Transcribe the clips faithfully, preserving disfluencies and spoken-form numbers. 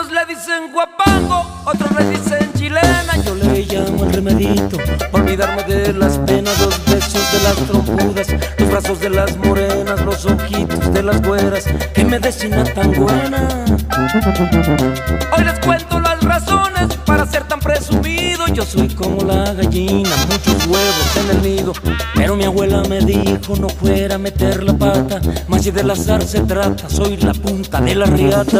Unos le dicen guapango, otros le dicen chilena. Yo le llamo el remedito, pa' olvidarme de las penas. Los besos de las trompudas, los brazos de las morenas, los ojitos de las güeras. Que medicina tan buena. Hoy les cuento las razones para ser tan presumido. Yo soy como la gallina, muchos huevos en el nido. Pero mi abuela me dijo no fuera a meter la pata, más si del azar se trata, soy la punta de la riata.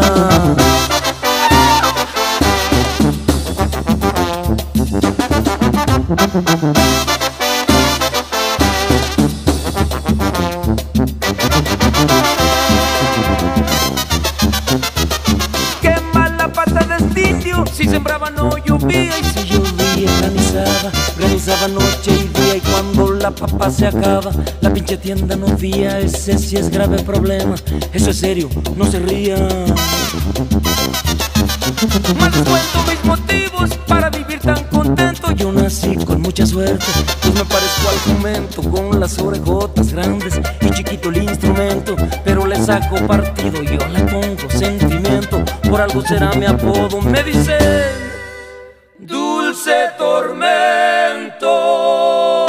Qué mala pata de este indio, si sembraba no llovía, y si llovía granizaba, granizaba noche y día. Y cuando la papa se acaba, la pinche tienda no vía. Ese sí es grave problema, eso es serio, no se rían. Más les cuento mis motivos para vivir tan contento. Yo nací con mucha suerte, pues me parezco al jumento, con las orejotas grandes y chiquito el instrumento. Pero le saco partido, yo le pongo sentimiento, por algo será mi apodo. Me dicen Dulce Tormento.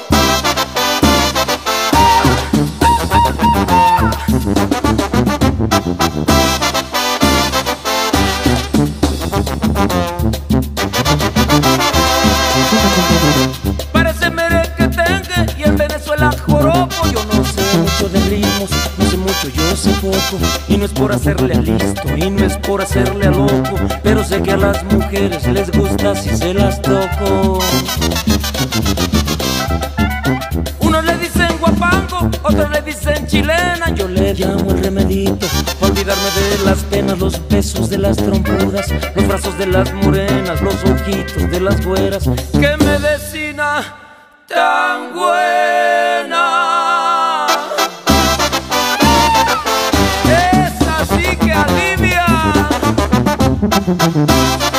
Parece merequetengue y en Venezuela joropo. Yo no sé mucho de ritmos, no sé mucho, yo sé poco. Y no es por hacerle a listo, y no es por hacerle a loco, pero sé que a las mujeres les gusta si se las toco. Unos le dicen guapango, otros le dicen chilena. Yo le llamo el remedito, pa' olvidarme de las penas. Los besos de las trompudas, los brazos de las morenas, los ojitos de las güeras. ¡Qué medicina tan buena! ¡Esa sí que alivia!